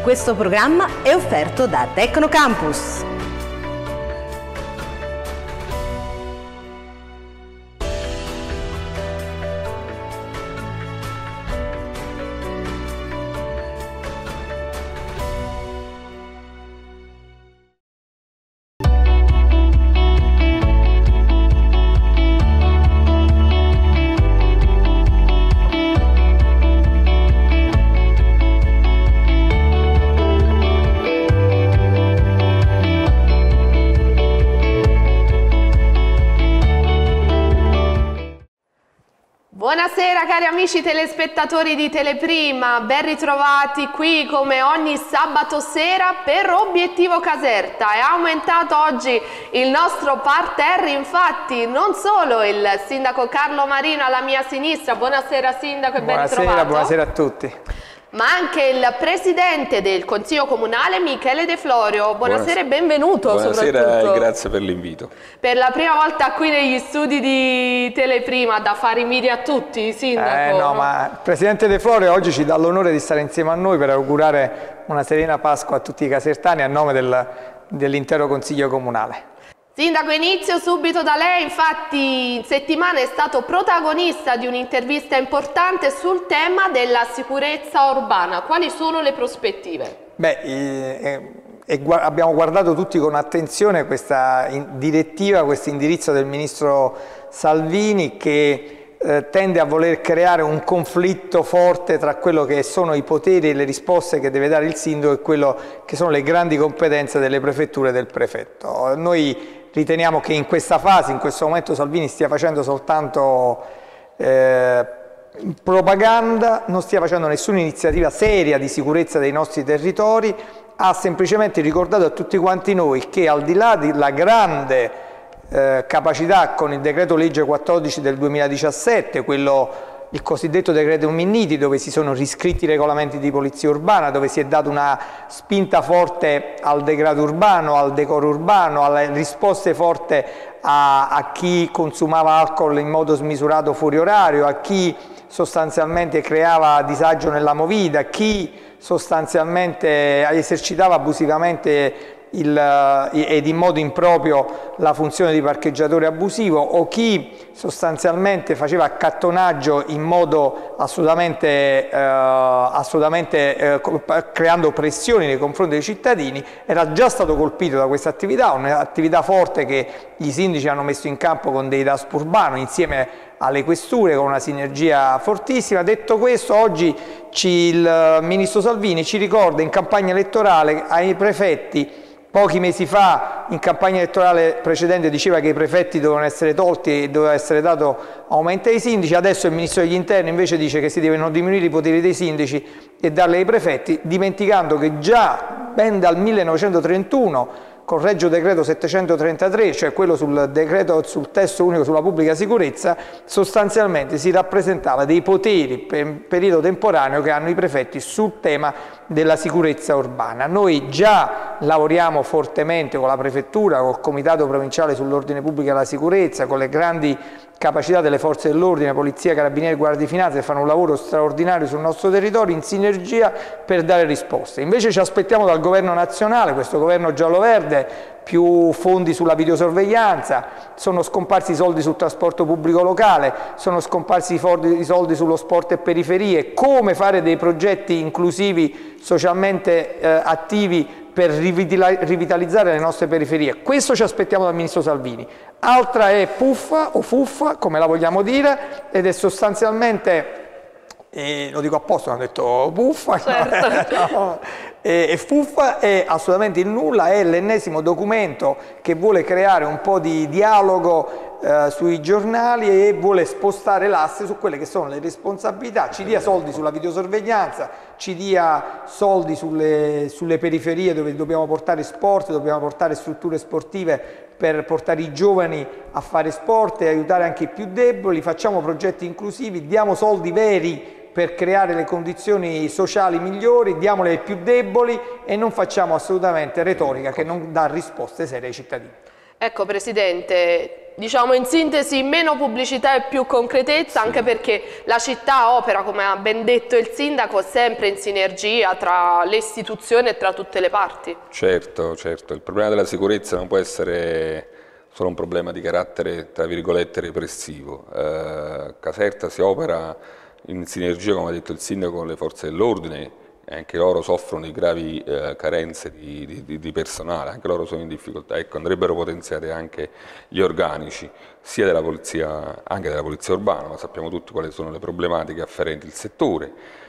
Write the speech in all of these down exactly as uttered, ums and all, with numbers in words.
Questo programma è offerto da Tecnocampus. Buonasera cari amici telespettatori di Teleprima, ben ritrovati qui come ogni sabato sera per Obiettivo Caserta. È aumentato oggi il nostro parterre, infatti non solo il sindaco Carlo Marino alla mia sinistra, buonasera sindaco e ben ritrovato. Buonasera, buonasera a tutti. Ma anche il presidente del Consiglio Comunale Michele De Florio. Buonasera, buonasera. e benvenuto. Buonasera e grazie per l'invito. Per la prima volta qui negli studi di Teleprima, da fare invidia a tutti, sindaco. Eh no, ma il presidente De Florio oggi ci dà l'onore di stare insieme a noi per augurare una serena Pasqua a tutti i casertani a nome del, dell'intero Consiglio Comunale. Sindaco, inizio subito da lei. Infatti in settimana è stato protagonista di un'intervista importante sul tema della sicurezza urbana. Quali sono le prospettive? Beh, eh, eh, abbiamo guardato tutti con attenzione questa direttiva, questo indirizzo del ministro Salvini che eh, tende a voler creare un conflitto forte tra quello che sono i poteri e le risposte che deve dare il sindaco e quello che sono le grandi competenze delle prefetture e del prefetto. Noi riteniamo che in questa fase, in questo momento Salvini stia facendo soltanto eh, propaganda, non stia facendo nessuna iniziativa seria di sicurezza dei nostri territori, ha semplicemente ricordato a tutti quanti noi che al di là della grande eh, capacità con il decreto legge quattordici del duemiladiciassette, quello il cosiddetto decreto Minniti, dove si sono riscritti i regolamenti di polizia urbana, dove si è data una spinta forte al degrado urbano, al decoro urbano, alle risposte forti a, a chi consumava alcol in modo smisurato fuori orario, a chi sostanzialmente creava disagio nella movida, a chi sostanzialmente esercitava abusivamente Il, ed in modo improprio la funzione di parcheggiatore abusivo, o chi sostanzialmente faceva accattonaggio in modo assolutamente, eh, assolutamente eh, creando pressioni nei confronti dei cittadini, era già stato colpito da questa attività, un'attività forte che i sindaci hanno messo in campo con dei D A S P urbano insieme alle questure, con una sinergia fortissima. Detto questo, oggi ci, il ministro Salvini ci ricorda in campagna elettorale ai prefetti. Pochi mesi fa, in campagna elettorale precedente, diceva che i prefetti dovevano essere tolti e doveva essere dato aumento ai sindaci. Adesso il ministro degli interni invece dice che si devono diminuire i poteri dei sindaci e darli ai prefetti, dimenticando che già ben dal millenovecentotrentuno, con Regio Decreto settecentotrentatré, cioè quello sul decreto sul testo unico sulla pubblica sicurezza, sostanzialmente si rappresentava dei poteri per periodo temporaneo che hanno i prefetti sul tema della sicurezza urbana. Noi già lavoriamo fortemente con la prefettura, col Comitato Provinciale sull'Ordine Pubblico e la Sicurezza, con le grandi capacità delle forze dell'ordine, polizia, carabinieri, guardia di finanza, che fanno un lavoro straordinario sul nostro territorio in sinergia per dare risposte. Invece ci aspettiamo dal governo nazionale, questo governo giallo-verde, più fondi sulla videosorveglianza, sono scomparsi i soldi sul trasporto pubblico locale, sono scomparsi i soldi sullo sport e periferie, come fare dei progetti inclusivi, socialmente eh, attivi per rivitalizzare le nostre periferie. Questo ci aspettiamo dal ministro Salvini. Altra è puffa o fuffa, come la vogliamo dire, ed è sostanzialmente, e lo dico apposta, non ho detto puffa, certo. no, e, e fuffa è assolutamente il nulla, è l'ennesimo documento che vuole creare un po' di dialogo eh, sui giornali e vuole spostare l'asse su quelle che sono le responsabilità, ci dia soldi sulla videosorveglianza, ci dia soldi sulle, sulle periferie dove dobbiamo portare sport, dobbiamo portare strutture sportive per portare i giovani a fare sport e aiutare anche i più deboli, facciamo progetti inclusivi, diamo soldi veri per creare le condizioni sociali migliori, diamole ai più deboli e non facciamo assolutamente retorica che non dà risposte serie ai cittadini. Ecco Presidente, diciamo in sintesi meno pubblicità e più concretezza, sì. Anche perché la città opera, come ha ben detto il sindaco, sempre in sinergia tra le istituzioni e tra tutte le parti. Certo, certo, il problema della sicurezza non può essere solo un problema di carattere, tra virgolette, repressivo. Eh, Caserta si opera in sinergia, come ha detto il sindaco, con le forze dell'ordine, e anche loro soffrono di gravi eh, carenze di, di, di personale, anche loro sono in difficoltà. Ecco, andrebbero potenziati anche gli organici, sia della polizia, anche della polizia urbana, ma sappiamo tutti quali sono le problematiche afferenti il settore.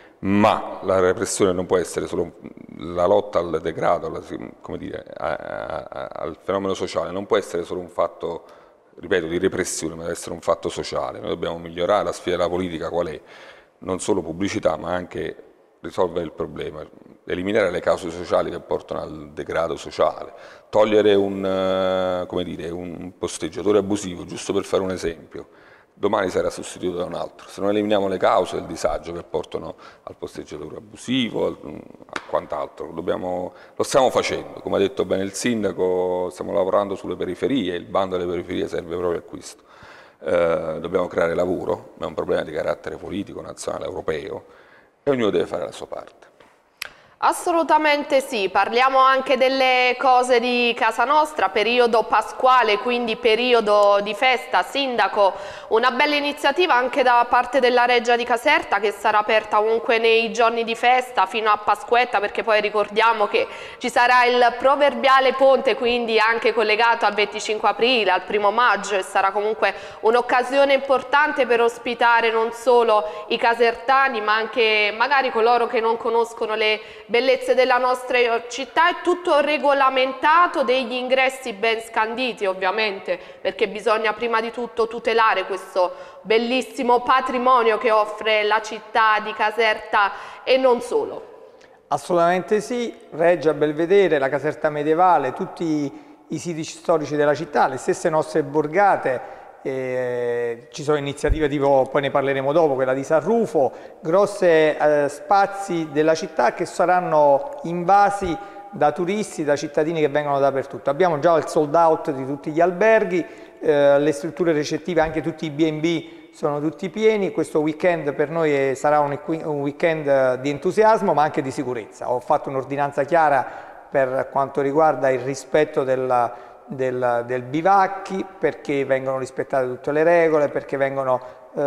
Ma la repressione non può essere solo la lotta al degrado, alla, come dire, a, a, al fenomeno sociale, non può essere solo un fatto, ripeto, di repressione, ma deve essere un fatto sociale. Noi dobbiamo migliorare la sfida della politica, qual è? Non solo pubblicità, ma anche risolvere il problema, eliminare le cause sociali che portano al degrado sociale, togliere un, come dire, un posteggiatore abusivo, giusto per fare un esempio. Domani sarà sostituito da un altro. Se non eliminiamo le cause del disagio che portano al posteggiatore abusivo, a quant'altro, dobbiamo, lo stiamo facendo. Come ha detto bene il sindaco, stiamo lavorando sulle periferie, il bando delle periferie serve proprio a questo. Eh, dobbiamo creare lavoro, ma è un problema di carattere politico, nazionale, europeo, e ognuno deve fare la sua parte. Assolutamente sì, parliamo anche delle cose di casa nostra, periodo pasquale, quindi periodo di festa. Sindaco, una bella iniziativa anche da parte della Reggia di Caserta, che sarà aperta comunque nei giorni di festa fino a Pasquetta, perché poi ricordiamo che ci sarà il proverbiale ponte, quindi anche collegato al venticinque aprile, al primo maggio, e sarà comunque un'occasione importante per ospitare non solo i casertani, ma anche magari coloro che non conoscono le bellezze della nostra città. È tutto regolamentato, degli ingressi ben scanditi ovviamente, perché bisogna prima di tutto tutelare questo bellissimo patrimonio che offre la città di Caserta e non solo. Assolutamente sì, Reggia, Belvedere, la Caserta medievale, tutti i siti storici della città, le stesse nostre borgate. Eh, ci sono iniziative tipo, poi ne parleremo dopo, quella di San Rufo, grossi eh, spazi della città che saranno invasi da turisti, da cittadini che vengono dappertutto. Abbiamo già il sold out di tutti gli alberghi, eh, le strutture ricettive, anche tutti i B and B sono tutti pieni. Questo weekend per noi è, sarà un, un weekend di entusiasmo ma anche di sicurezza. Ho fatto un'ordinanza chiara per quanto riguarda il rispetto della Del, del bivacchi, perché vengono rispettate tutte le regole, perché vengono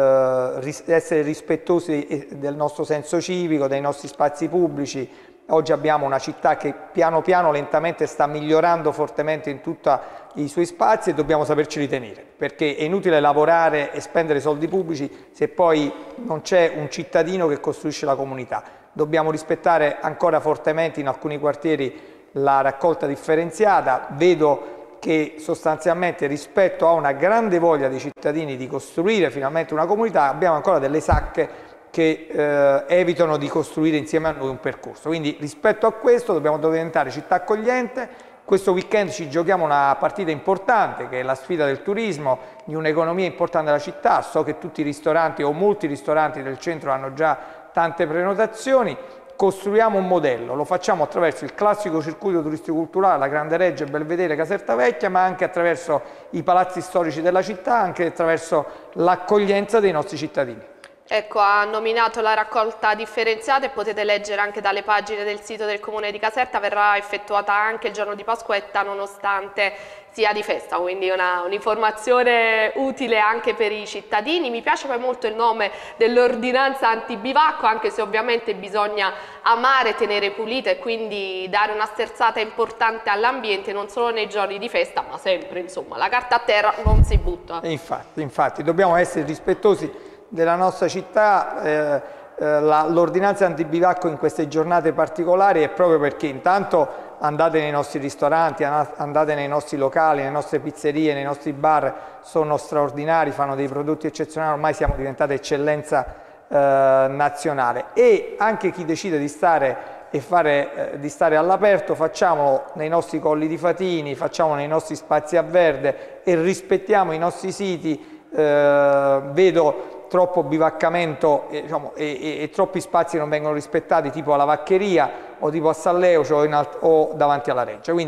eh, ris essere rispettosi del nostro senso civico, dei nostri spazi pubblici. Oggi abbiamo una città che piano piano, lentamente sta migliorando fortemente in tutti i suoi spazi e dobbiamo saperci ritenere, perché è inutile lavorare e spendere soldi pubblici se poi non c'è un cittadino che costruisce la comunità. Dobbiamo rispettare ancora fortemente in alcuni quartieri la raccolta differenziata. Vedo che sostanzialmente rispetto a una grande voglia dei cittadini di costruire finalmente una comunità, abbiamo ancora delle sacche che eh, evitano di costruire insieme a noi un percorso. Quindi rispetto a questo dobbiamo diventare città accogliente. Questo weekend ci giochiamo una partita importante, che è la sfida del turismo, di un'economia importante della città. So che tutti i ristoranti o molti ristoranti del centro hanno già tante prenotazioni. Costruiamo un modello, lo facciamo attraverso il classico circuito turistico-culturale, la Grande Reggia, Belvedere, Caserta Vecchia, ma anche attraverso i palazzi storici della città, anche attraverso l'accoglienza dei nostri cittadini. Ecco, ha nominato la raccolta differenziata e potete leggere anche dalle pagine del sito del Comune di Caserta, verrà effettuata anche il giorno di Pasquetta nonostante sia di festa, quindi un'informazione utile anche per i cittadini. Mi piace poi molto il nome dell'ordinanza antibivacco, anche se ovviamente bisogna amare, tenere pulita e quindi dare una sterzata importante all'ambiente, non solo nei giorni di festa, ma sempre, insomma, la carta a terra non si butta. E infatti, infatti, dobbiamo essere rispettosi della nostra città. eh, eh, L'ordinanza antibivacco in queste giornate particolari è proprio perché intanto andate nei nostri ristoranti, andate nei nostri locali, nelle nostre pizzerie, nei nostri bar, sono straordinari, fanno dei prodotti eccezionali, ormai siamo diventati eccellenza eh, nazionale. E anche chi decide di stare e fare, eh, di stare all'aperto, facciamolo nei nostri colli di Fatini, facciamolo nei nostri spazi a verde e rispettiamo i nostri siti. Eh, vedo troppo bivaccamento eh, diciamo, e, e, e troppi spazi non vengono rispettati, tipo alla Vaccheria o tipo a San Leucio o, o davanti alla Reggia. Quindi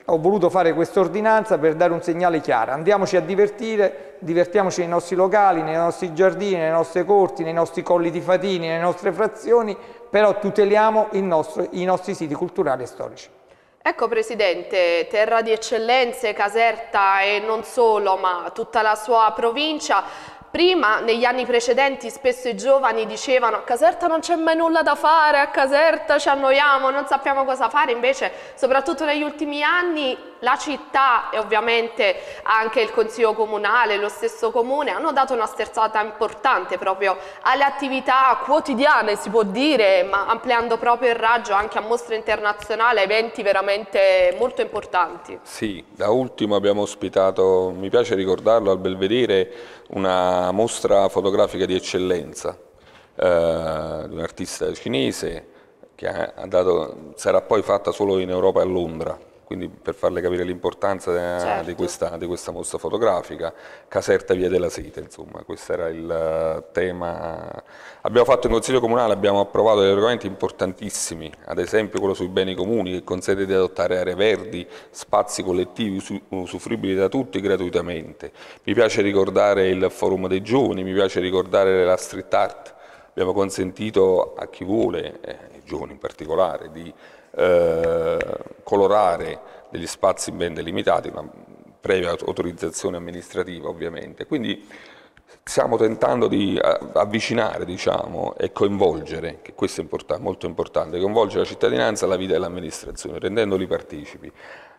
ho voluto fare questa ordinanza per dare un segnale chiaro: andiamoci a divertire, divertiamoci nei nostri locali, nei nostri giardini, nelle nostre corti, nei nostri colli di Fatini, nelle nostre frazioni, però tuteliamo il nostro, i nostri siti culturali e storici. Ecco Presidente, terra di eccellenze, Caserta e non solo, ma tutta la sua provincia. Prima, negli anni precedenti, spesso i giovani dicevano: a Caserta non c'è mai nulla da fare, a Caserta ci annoiamo, non sappiamo cosa fare. Invece, soprattutto negli ultimi anni, la città e ovviamente anche il Consiglio Comunale, lo stesso Comune, hanno dato una sterzata importante proprio alle attività quotidiane, si può dire, ma ampliando proprio il raggio anche a mostre internazionali, eventi veramente molto importanti. Sì, da ultimo abbiamo ospitato, mi piace ricordarlo, al Belvedere, una mostra fotografica di eccellenza eh, di un artista cinese che ha dato, sarà poi fatta solo in Europa e a Londra, quindi per farle capire l'importanza certo. di, questa, di questa mostra fotografica. Caserta Via della Sete, insomma, questo era il tema. Abbiamo fatto in Consiglio Comunale, abbiamo approvato dei regolamenti importantissimi, ad esempio quello sui beni comuni, che consente di adottare aree verdi, spazi collettivi usufruibili da tutti gratuitamente. Mi piace ricordare il Forum dei Giovani, mi piace ricordare la street art. Abbiamo consentito a chi vuole, eh, ai giovani in particolare, di eh, colorare degli spazi ben delimitati, ma previa autorizzazione amministrativa ovviamente. Quindi stiamo tentando di avvicinare, diciamo, e coinvolgere, che questo è importante, molto importante, coinvolgere la cittadinanza alla vita dell'amministrazione, rendendoli partecipi.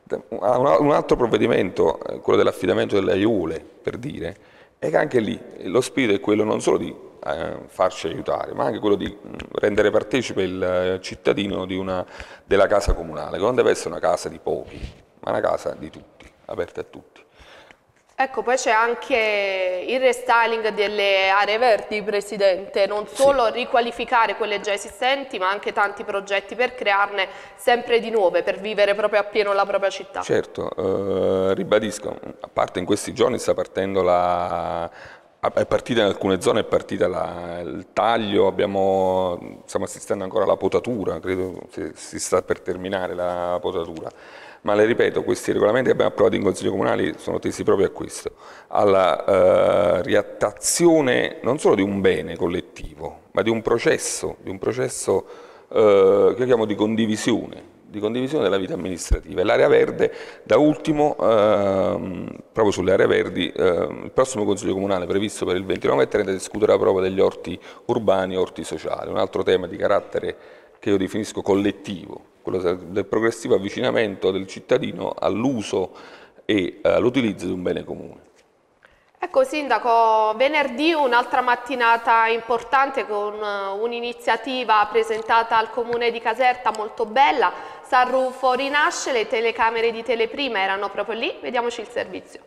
Un altro provvedimento, quello dell'affidamento delle aiule, per dire, è che anche lì lo spirito è quello non solo di eh, farci aiutare, ma anche quello di rendere partecipe il cittadino di una, della casa comunale, che non deve essere una casa di pochi, ma una casa di tutti, aperta a tutti. Ecco, poi c'è anche il restyling delle aree verdi, Presidente, non solo sì. riqualificare quelle già esistenti, ma anche tanti progetti per crearne sempre di nuove, per vivere proprio appieno la propria città. Certo, eh, ribadisco, a parte in questi giorni sta partendo la... è partita in alcune zone, è partita la, il taglio, abbiamo, stiamo assistendo ancora alla potatura, credo si, si sta per terminare la potatura. Ma le ripeto, questi regolamenti che abbiamo approvato in Consiglio Comunale sono tesi proprio a questo, alla eh, riattazione non solo di un bene collettivo, ma di un processo, di un processo eh, che io chiamo di condivisione, di condivisione della vita amministrativa. E l'area verde, da ultimo, eh, proprio sulle aree verdi, eh, il prossimo Consiglio Comunale previsto per il ventinove e trenta discuterà proprio degli orti urbani e orti sociali, un altro tema di carattere che io definisco collettivo, quello del progressivo avvicinamento del cittadino all'uso e all'utilizzo di un bene comune. Ecco Sindaco, venerdì un'altra mattinata importante con un'iniziativa presentata al Comune di Caserta molto bella, San Rufo rinasce, le telecamere di Teleprima erano proprio lì, vediamoci il servizio.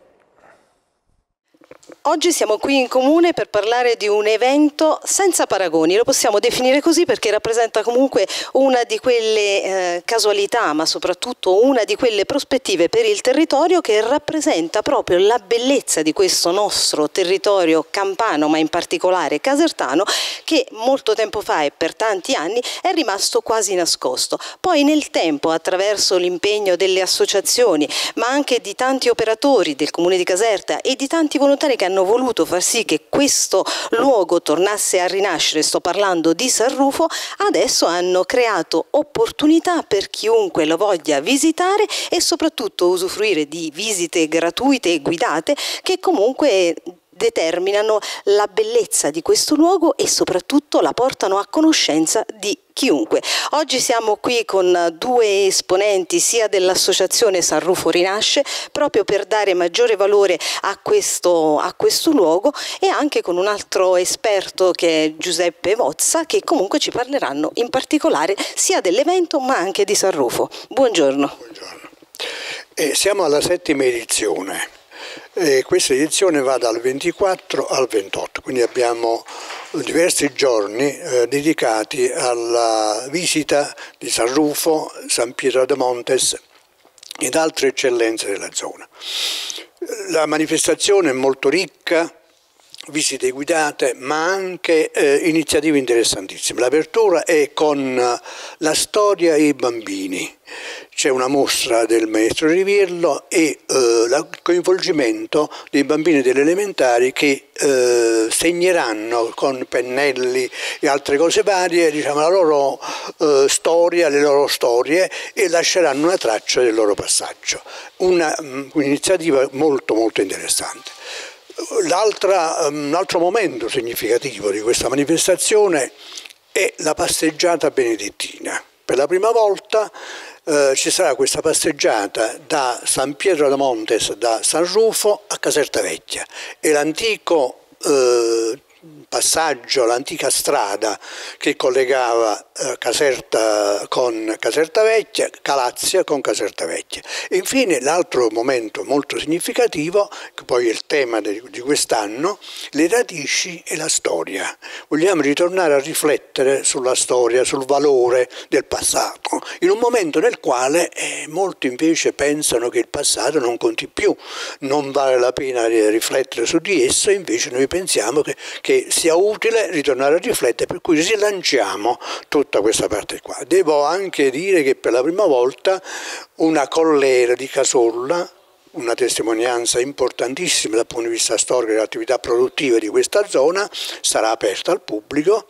Oggi siamo qui in Comune per parlare di un evento senza paragoni, lo possiamo definire così perché rappresenta comunque una di quelle eh, casualità, ma soprattutto una di quelle prospettive per il territorio che rappresenta proprio la bellezza di questo nostro territorio campano, ma in particolare casertano, che molto tempo fa e per tanti anni è rimasto quasi nascosto. Poi nel tempo, attraverso l'impegno delle associazioni, ma anche di tanti operatori del Comune di Caserta e di tanti volontari che hanno voluto far sì che questo luogo tornasse a rinascere, sto parlando di San Rufo, adesso hanno creato opportunità per chiunque lo voglia visitare e soprattutto usufruire di visite gratuite e guidate che comunque determinano la bellezza di questo luogo e soprattutto la portano a conoscenza di chiunque. Oggi siamo qui con due esponenti sia dell'associazione San Rufo Rinasce proprio per dare maggiore valore a questo, a questo luogo e anche con un altro esperto che è Giuseppe Vozza che comunque ci parleranno in particolare sia dell'evento ma anche di San Rufo. Buongiorno. Buongiorno. Eh, siamo alla settima edizione. E questa edizione va dal ventiquattro al ventotto, quindi abbiamo diversi giorni eh, dedicati alla visita di San Rufo, San Pietro de Montes ed altre eccellenze della zona. La manifestazione è molto ricca, visite guidate, ma anche eh, iniziative interessantissime. L'apertura è con la storia e i bambini. c'è una mostra del maestro Riviello e eh, il coinvolgimento dei bambini delle elementari che eh, segneranno con pennelli e altre cose varie, diciamo, la loro eh, storia, le loro storie, e lasceranno una traccia del loro passaggio. Una, un'iniziativa molto molto interessante. L'altra, un altro momento significativo di questa manifestazione è la passeggiata benedettina. Per la prima volta eh, ci sarà questa passeggiata da San Pietro da Montes, da San Rufo a Caserta Vecchia, e l'antico eh, passaggio, l'antica strada che collegava eh, Caserta con Caserta Vecchia, Calazia con Caserta Vecchia. E infine l'altro momento molto significativo, che poi è il tema di, di quest'anno, le radici e la storia. Vogliamo ritornare a riflettere sulla storia, sul valore del passato, in un momento nel quale eh, molti invece pensano che il passato non conti più, non vale la pena riflettere su di esso, e invece noi pensiamo che, che sia utile ritornare a riflettere, per cui rilanciamo tutta questa parte qua. Devo anche dire che per la prima volta una collera di Casolla, una testimonianza importantissima dal punto di vista storico delle attività produttive di questa zona, sarà aperta al pubblico,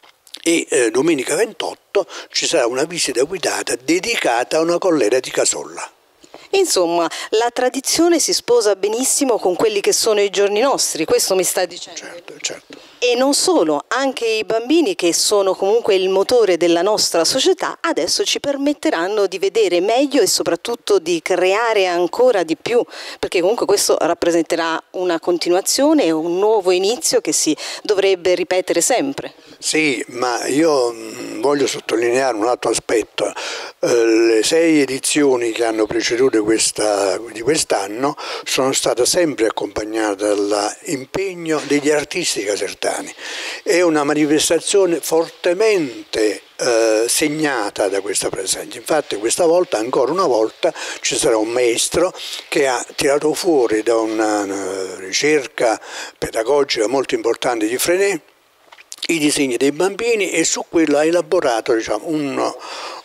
e eh, domenica ventotto ci sarà una visita guidata dedicata a una collera di Casolla. Insomma, la tradizione si sposa benissimo con quelli che sono i giorni nostri, questo mi sta dicendo. Certo, certo. E non solo, anche i bambini, che sono comunque il motore della nostra società, adesso ci permetteranno di vedere meglio e soprattutto di creare ancora di più, perché comunque questo rappresenterà una continuazione e un nuovo inizio che si dovrebbe ripetere sempre. Sì, ma io voglio sottolineare un altro aspetto. Le sei edizioni che hanno preceduto questa, di quest'anno sono state sempre accompagnate dall'impegno degli artisti casertani. È una manifestazione fortemente eh, segnata da questa presenza. Infatti questa volta, ancora una volta, ci sarà un maestro che ha tirato fuori da una, una ricerca pedagogica molto importante di Freinet i disegni dei bambini, e su quello ha elaborato, diciamo, un,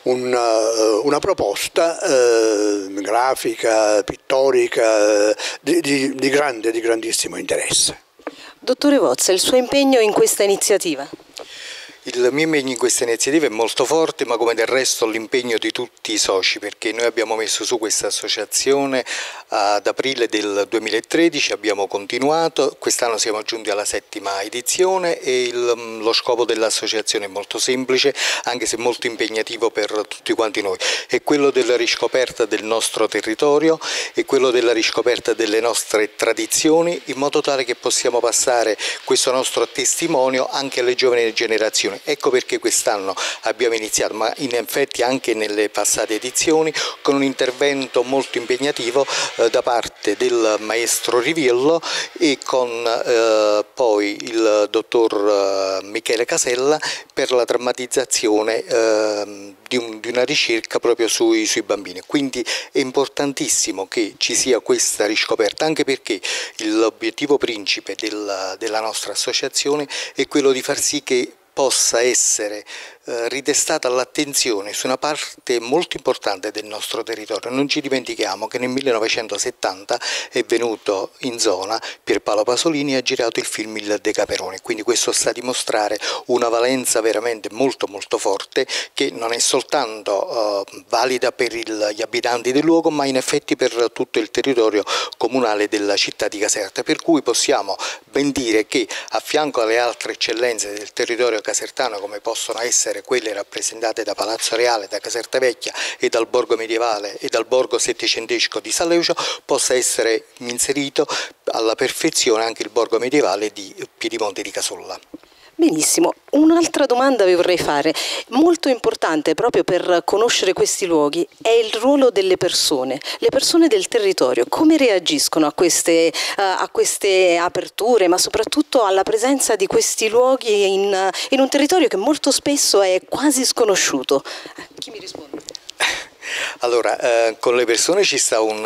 un, una proposta eh, grafica, pittorica, di, di, di grande, di grandissimo interesse. Dottore Vozza, il suo impegno in questa iniziativa? Il mio impegno in questa iniziativa è molto forte, ma come del resto l'impegno di tutti i soci, perché noi abbiamo messo su questa associazione ad aprile del duemilatredici, abbiamo continuato, quest'anno siamo giunti alla settima edizione, e il, lo scopo dell'associazione è molto semplice, anche se molto impegnativo per tutti quanti noi, è quello della riscoperta del nostro territorio, è quello della riscoperta delle nostre tradizioni, in modo tale che possiamo passare questo nostro testimonio anche alle giovani generazioni. Ecco perché quest'anno abbiamo iniziato, ma in effetti anche nelle passate edizioni, con un intervento molto impegnativo eh, da parte del maestro Riviello e con eh, poi il dottor eh, Michele Casella per la drammatizzazione eh, di, un, di una ricerca proprio sui, sui bambini. Quindi è importantissimo che ci sia questa riscoperta, anche perché l'obiettivo principe della, della nostra associazione è quello di far sì che possa essere eh, ridestata l'attenzione su una parte molto importante del nostro territorio. Non ci dimentichiamo che nel millenovecentosettanta è venuto in zona Pierpaolo Pasolini e ha girato il film Il Decamerone, quindi questo sta a dimostrare una valenza veramente molto molto forte, che non è soltanto eh, valida per il, gli abitanti del luogo, ma in effetti per tutto il territorio comunale della città di Caserta, per cui possiamo ben dire che a fianco alle altre eccellenze del territorio casertano, come possono essere quelle rappresentate da Palazzo Reale, da Caserta Vecchia e dal borgo medievale e dal borgo settecentesco di San Leucio, possa essere inserito alla perfezione anche il borgo medievale di Piedimonte di Casolla. Benissimo, un'altra domanda vi vorrei fare, molto importante proprio per conoscere questi luoghi, è il ruolo delle persone, le persone del territorio, come reagiscono a queste, uh, a queste aperture, ma soprattutto alla presenza di questi luoghi in, in un territorio che molto spesso è quasi sconosciuto. Chi mi risponde? Allora, eh, con le persone ci sta un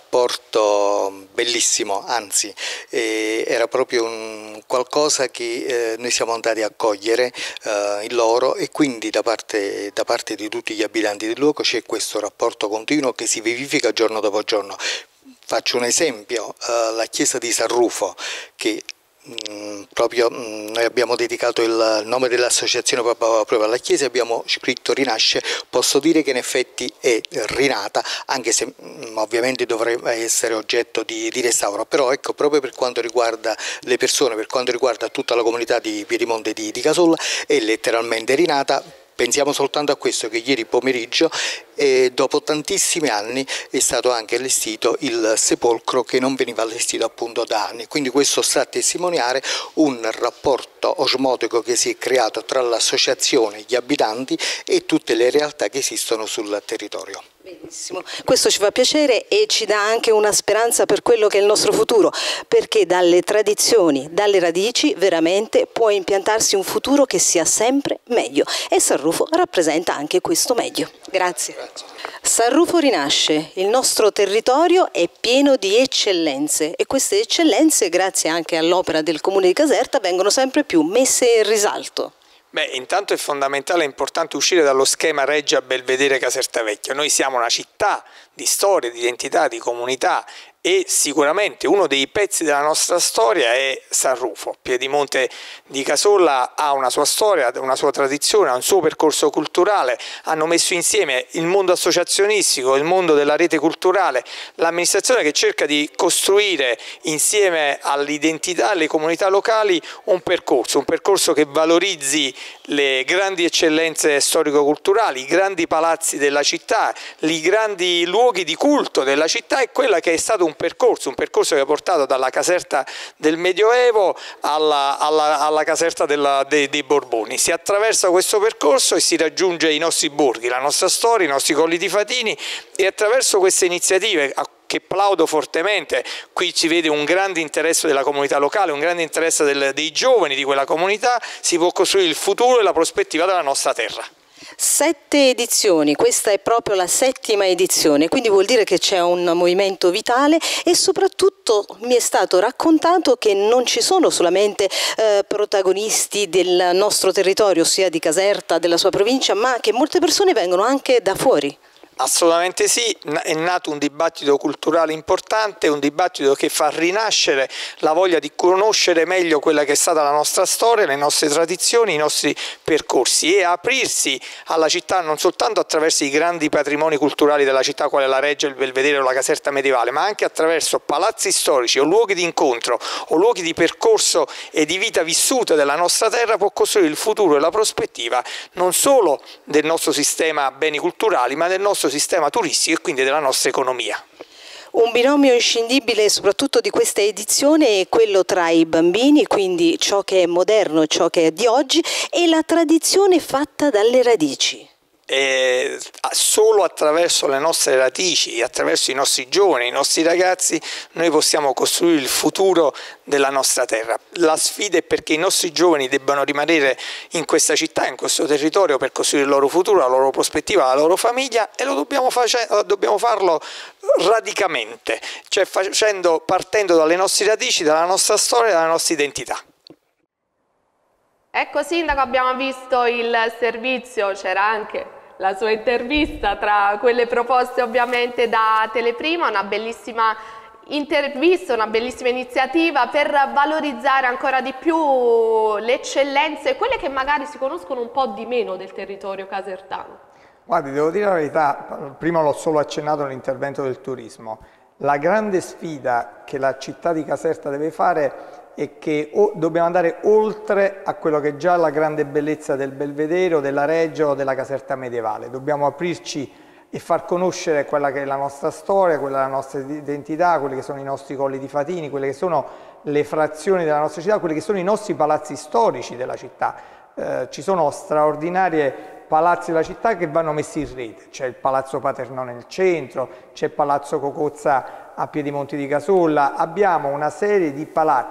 rapporto bellissimo, anzi eh, era proprio un qualcosa che eh, noi siamo andati a cogliere eh, in loro, e quindi da parte, da parte di tutti gli abitanti del luogo c'è questo rapporto continuo che si vivifica giorno dopo giorno. Faccio un esempio, eh, la chiesa di San Rufo, che Mm, proprio mm, noi abbiamo dedicato il nome dell'associazione proprio, proprio alla chiesa, abbiamo scritto Rinasce. Posso dire che in effetti è rinata, anche se mm, ovviamente dovrebbe essere oggetto di, di restauro, però ecco, proprio per quanto riguarda le persone, per quanto riguarda tutta la comunità di Piedimonte di, di Casolla, è letteralmente rinata. Pensiamo soltanto a questo, che ieri pomeriggio, eh, dopo tantissimi anni, è stato anche allestito il sepolcro che non veniva allestito appunto da anni. Quindi questo sta a testimoniare un rapporto osmotico che si è creato tra l'associazione, gli abitanti e tutte le realtà che esistono sul territorio. Benissimo, questo ci fa piacere e ci dà anche una speranza per quello che è il nostro futuro, perché dalle tradizioni, dalle radici veramente può impiantarsi un futuro che sia sempre meglio, e San Rufo rappresenta anche questo meglio. Grazie. Grazie. San Rufo rinasce, il nostro territorio è pieno di eccellenze e queste eccellenze, grazie anche all'opera del Comune di Caserta, vengono sempre più messe in risalto. Beh, intanto è fondamentale e importante uscire dallo schema Reggia Belvedere Caserta Vecchia. Noi siamo una città di storia, di identità, di comunità, e sicuramente uno dei pezzi della nostra storia è San Rufo. Piedimonte di Casolla ha una sua storia, una sua tradizione, ha un suo percorso culturale, hanno messo insieme il mondo associazionistico, il mondo della rete culturale, l'amministrazione che cerca di costruire insieme all'identità, alle comunità locali un percorso, un percorso che valorizzi le grandi eccellenze storico-culturali, i grandi palazzi della città, i grandi luoghi di culto della città, e quella che è stato un un percorso, un percorso che ha portato dalla Caserta del Medioevo alla, alla, alla Caserta della, dei, dei Borboni. Si attraversa questo percorso e si raggiunge i nostri borghi, la nostra storia, i nostri Colli Tifatini, e attraverso queste iniziative che plaudo fortemente, qui ci vede un grande interesse della comunità locale, un grande interesse del, dei giovani di quella comunità, si può costruire il futuro e la prospettiva della nostra terra. Sette edizioni, questa è proprio la settima edizione, quindi vuol dire che c'è un movimento vitale, e soprattutto mi è stato raccontato che non ci sono solamente eh, protagonisti del nostro territorio, ossia di Caserta, della sua provincia, ma che molte persone vengono anche da fuori. Assolutamente sì, è nato un dibattito culturale importante, un dibattito che fa rinascere la voglia di conoscere meglio quella che è stata la nostra storia, le nostre tradizioni, i nostri percorsi, e aprirsi alla città non soltanto attraverso i grandi patrimoni culturali della città, quale la Reggia, il Belvedere o la Caserta medievale, ma anche attraverso palazzi storici o luoghi di incontro o luoghi di percorso e di vita vissuta della nostra terra, può costruire il futuro e la prospettiva non solo del nostro sistema beni culturali, ma del nostro sistema turistico e quindi della nostra economia. Un binomio inscindibile soprattutto di questa edizione è quello tra i bambini, quindi ciò che è moderno, ciò che è di oggi, e la tradizione fatta dalle radici. E solo attraverso le nostre radici, attraverso i nostri giovani, i nostri ragazzi, noi possiamo costruire il futuro della nostra terra. La sfida è perché i nostri giovani debbano rimanere in questa città, in questo territorio, per costruire il loro futuro, la loro prospettiva, la loro famiglia, e lo dobbiamo, dobbiamo farlo radicalmente, cioè facendo, partendo dalle nostre radici, dalla nostra storia e dalla nostra identità. Ecco Sindaco, abbiamo visto il servizio, c'era anche la sua intervista tra quelle proposte ovviamente da Teleprima, una bellissima intervista, una bellissima iniziativa per valorizzare ancora di più le eccellenze, quelle che magari si conoscono un po' di meno del territorio casertano. Guardi, devo dire la verità, prima l'ho solo accennato nell'intervento del turismo, la grande sfida che la città di Caserta deve fare è che dobbiamo andare oltre a quello che è già la grande bellezza del Belvedere o della Reggia o della Caserta medievale. Dobbiamo aprirci e far conoscere quella che è la nostra storia, quella è la nostra identità, quelli che sono i nostri Colli Tifatini, quelle che sono le frazioni della nostra città, quelli che sono i nostri palazzi storici della città. Eh, ci sono straordinarie palazzi della città che vanno messi in rete, c'è il Palazzo Paternò nel centro, c'è Palazzo Cocozza a Piedimonte di Casolla, abbiamo una serie di palazzi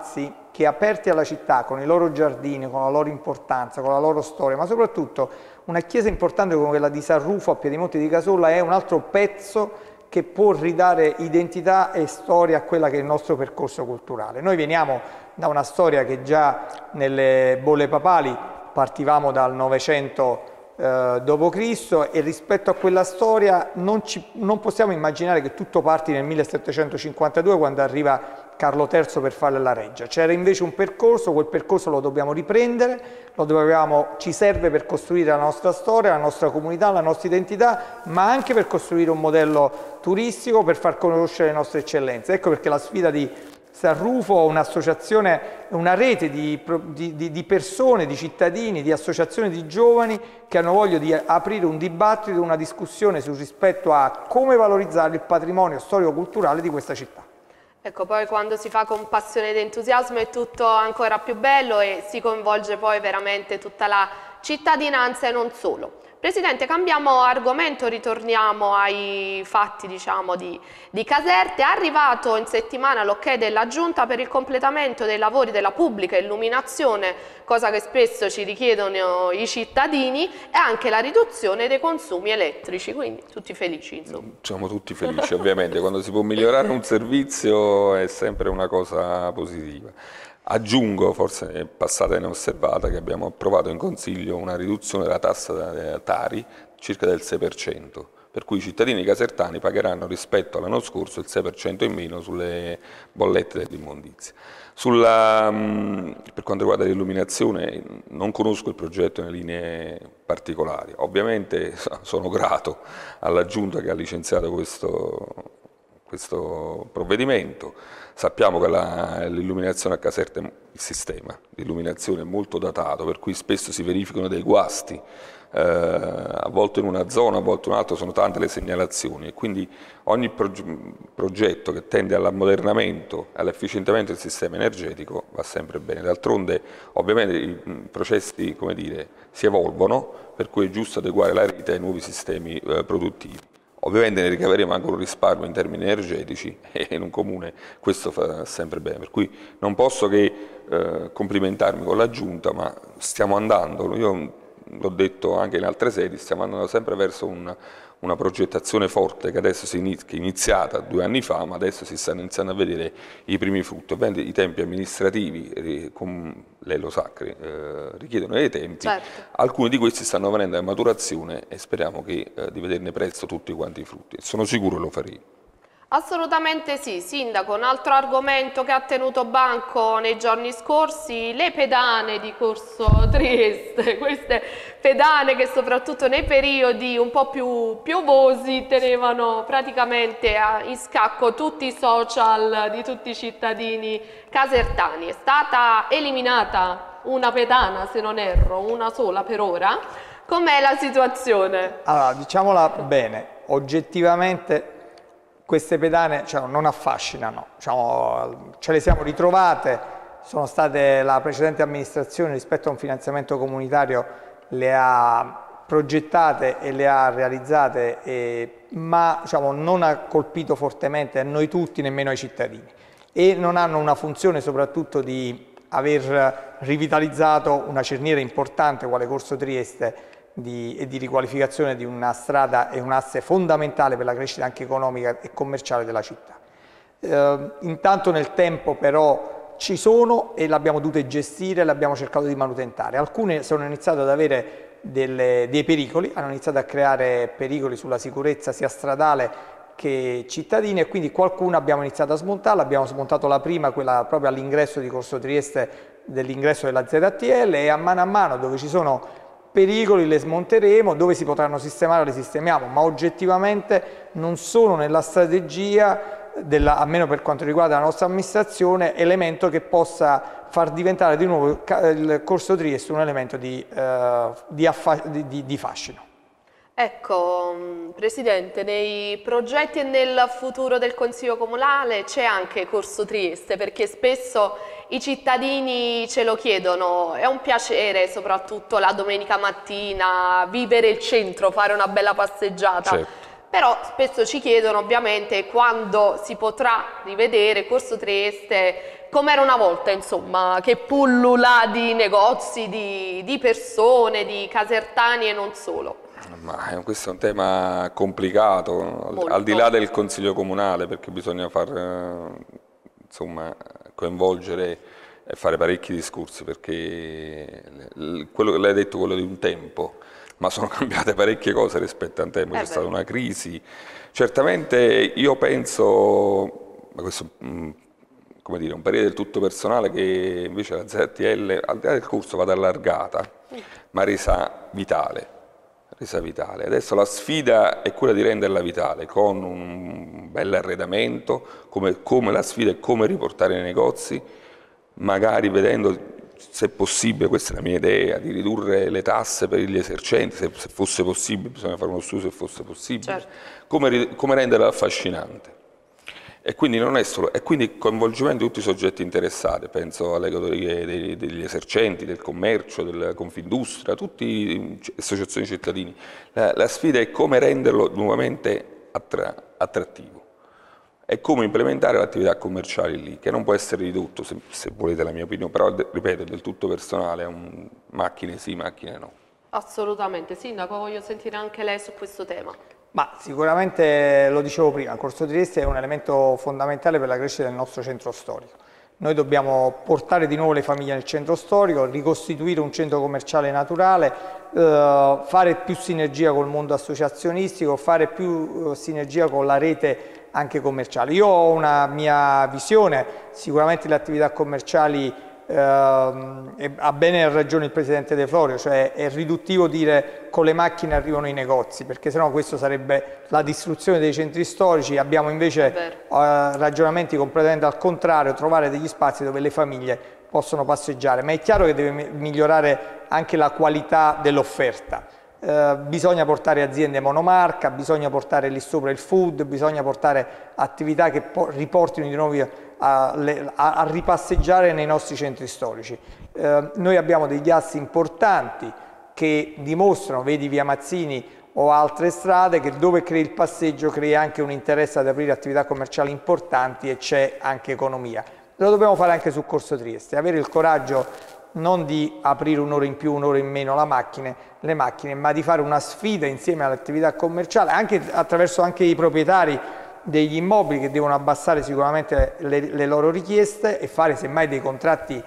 che aperti alla città, con i loro giardini, con la loro importanza, con la loro storia, ma soprattutto una chiesa importante come quella di San Rufo a Piedimonte di Casolla è un altro pezzo che può ridare identità e storia a quella che è il nostro percorso culturale. Noi veniamo da una storia che già nelle bolle papali partivamo dal novecento dopo Cristo e rispetto a quella storia non, ci, non possiamo immaginare che tutto parti nel millesettecentocinquantadue quando arriva Carlo terzo per fare la reggia. C'era invece un percorso, quel percorso lo dobbiamo riprendere, lo dobbiamo, ci serve per costruire la nostra storia, la nostra comunità, la nostra identità, ma anche per costruire un modello turistico, per far conoscere le nostre eccellenze. Ecco perché la sfida di San Rufo, un'associazione, una rete di, di, di persone, di cittadini, di associazioni di giovani che hanno voglia di aprire un dibattito, una discussione sul rispetto a come valorizzare il patrimonio storico-culturale di questa città. Ecco, poi quando si fa con passione ed entusiasmo è tutto ancora più bello e si coinvolge poi veramente tutta la cittadinanza e non solo. Presidente, cambiamo argomento, ritorniamo ai fatti diciamo, di, di Caserta. È arrivato in settimana l'ok della Giunta per il completamento dei lavori della pubblica illuminazione, cosa che spesso ci richiedono i cittadini, e anche la riduzione dei consumi elettrici, quindi tutti felici insomma. Siamo tutti felici ovviamente, quando si può migliorare un servizio è sempre una cosa positiva. Aggiungo, forse è passata inosservata, che abbiamo approvato in Consiglio una riduzione della tassa Tari circa del sei per cento, per cui i cittadini casertani pagheranno rispetto all'anno scorso il sei per cento in meno sulle bollette dell'immondizia. Sulla, per quanto riguarda l'illuminazione, non conosco il progetto nelle linee particolari, ovviamente sono grato alla Giunta che ha licenziato questo, questo provvedimento. Sappiamo che l'illuminazione a Caserta, il sistema di illuminazione è molto datato, per cui spesso si verificano dei guasti, eh, a volte in una zona, a volte in un'altra, sono tante le segnalazioni e quindi ogni proge progetto che tende all'ammodernamento e all'efficientamento del sistema energetico va sempre bene. D'altronde ovviamente i processi, come dire, si evolvono, per cui è giusto adeguare la rete ai nuovi sistemi eh, produttivi. Ovviamente ne ricaveremo anche un risparmio in termini energetici e in un comune questo fa sempre bene, per cui non posso che eh, complimentarmi con la Giunta, ma stiamo andando, io l'ho detto anche in altre sedi, stiamo andando sempre verso una, una progettazione forte che adesso si inizia, che è iniziata due anni fa, ma adesso si stanno iniziando a vedere i primi frutti. Ovviamente i tempi amministrativi, come lei lo sa, eh, richiedono dei tempi, certo. Alcuni di questi stanno venendo a maturazione e speriamo che, eh, di vederne presto tutti quanti i frutti. Sono sicuro che lo faremo. Assolutamente sì, Sindaco. Un altro argomento che ha tenuto banco nei giorni scorsi, le pedane di Corso Trieste, queste pedane che soprattutto nei periodi un po' più piovosi tenevano praticamente a, in scacco tutti i social di tutti i cittadini casertani. È stata eliminata una pedana, se non erro, una sola per ora. Com'è la situazione? Allora, diciamola bene, oggettivamente queste pedane cioè, non affascinano, diciamo, ce le siamo ritrovate, sono state la precedente amministrazione rispetto a un finanziamento comunitario le ha progettate e le ha realizzate, e, ma diciamo, non ha colpito fortemente a noi tutti, nemmeno ai cittadini, e non hanno una funzione soprattutto di aver rivitalizzato una cerniera importante quale Corso Trieste, Di, e di riqualificazione di una strada e un asse fondamentale per la crescita anche economica e commerciale della città. Eh, intanto nel tempo però ci sono e le abbiamo dovute gestire, le abbiamo cercato di manutentare. Alcune sono iniziate ad avere delle, dei pericoli, hanno iniziato a creare pericoli sulla sicurezza sia stradale che cittadini, e quindi qualcuna abbiamo iniziato a smontarla. Abbiamo smontato la prima, quella proprio all'ingresso di Corso Trieste, dell'ingresso della Z T L, e a mano a mano dove ci sono pericoli le smonteremo, dove si potranno sistemare le sistemiamo, ma oggettivamente non sono nella strategia, della, almeno per quanto riguarda la nostra amministrazione, elemento che possa far diventare di nuovo il Corso Trieste un elemento di, eh, di, di, di, di fascino. Ecco, Presidente, nei progetti e nel futuro del Consiglio Comunale c'è anche Corso Trieste, perché spesso i cittadini ce lo chiedono, è un piacere soprattutto la domenica mattina vivere il centro, fare una bella passeggiata. Certo. Però spesso ci chiedono ovviamente quando si potrà rivedere Corso Trieste come era una volta, insomma, che pullula di negozi, di, di persone, di casertani e non solo. Ma questo è un tema complicato, Molto. al di là del Consiglio Comunale, perché bisogna far, insomma, coinvolgere e fare parecchi discorsi, perché quello che lei ha detto, quello di un tempo, ma sono cambiate parecchie cose rispetto a un tempo, c'è stata una crisi. Certamente io penso, ma questo come dire, un parere del tutto personale, che invece la Z T L, al di là del corso, vada allargata, ma resa vitale. Resa vitale. Adesso la sfida è quella di renderla vitale con un bel arredamento, come, come la sfida è come riportare nei negozi, magari vedendo, se è possibile, questa è la mia idea, di ridurre le tasse per gli esercenti, se, se fosse possibile, bisogna fare uno studio se fosse possibile, certo. come, come renderla affascinante. E quindi, non è solo, e quindi coinvolgimento di tutti i soggetti interessati, penso alle categorie degli, degli esercenti, del commercio, della Confindustria, tutte le associazioni di cittadini. La, la sfida è come renderlo nuovamente attra, attrattivo e come implementare l'attività commerciale lì, che non può essere ridotto, se, se volete la mia opinione, però ripeto, è del tutto personale, è un, macchine sì, macchine no. Assolutamente. Sindaco, voglio sentire anche lei su questo tema. Ma sicuramente, lo dicevo prima, il Corso Trieste è un elemento fondamentale per la crescita del nostro centro storico. Noi dobbiamo portare di nuovo le famiglie nel centro storico, ricostituire un centro commerciale naturale, eh, fare più sinergia col mondo associazionistico, fare più eh, sinergia con la rete anche commerciale. Io ho una mia visione, sicuramente le attività commerciali, eh, ha bene ragione il Presidente De Florio, cioè è riduttivo dire con le macchine arrivano i negozi, perché sennò questo sarebbe la distruzione dei centri storici. Abbiamo invece eh, ragionamenti completamente al contrario, trovare degli spazi dove le famiglie possono passeggiare, ma è chiaro che deve migliorare anche la qualità dell'offerta. Eh, bisogna portare aziende monomarca, bisogna portare lì sopra il food, bisogna portare attività che riportino di nuovo a, a, a ripasseggiare nei nostri centri storici. Eh, noi abbiamo degli assi importanti che dimostrano, vedi via Mazzini o altre strade, che dove crei il passeggio crei anche un interesse ad aprire attività commerciali importanti e c'è anche economia. Lo dobbiamo fare anche su Corso Trieste, avere il coraggio non di aprire un'ora in più, un'ora in meno la macchine, le macchine, ma di fare una sfida insieme all'attività commerciale, anche attraverso anche i proprietari degli immobili, che devono abbassare sicuramente le, le loro richieste e fare semmai dei contratti